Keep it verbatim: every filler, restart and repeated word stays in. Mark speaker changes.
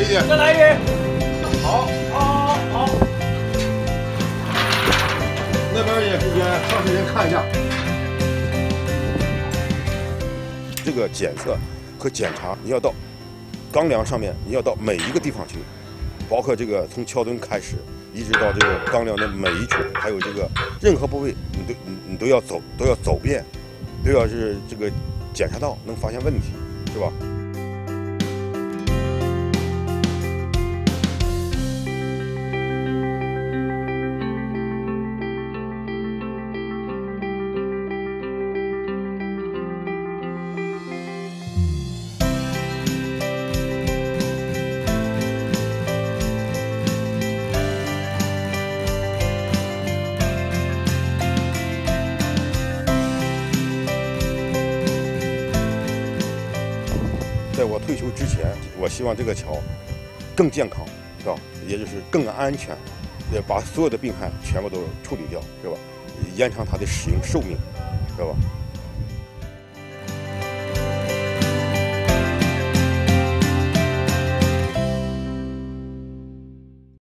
Speaker 1: 一点。
Speaker 2: 再来一遍。
Speaker 1: 好，
Speaker 2: 好，好。
Speaker 1: 那边也也上去人看一下。这个检测和检查，你要到钢梁上面，你要到每一个地方去，包括这个从桥墩开始，一直到这个钢梁的每一处，还有这个任何部位，你都你你都要走，都要走遍，都要是这个检查到，能发现问题，是吧？在我退休之前，我希望这个桥更健康，是吧？也就是更安全，也把所有的病害全部都处理掉，是吧？延长它的使用寿命，是吧？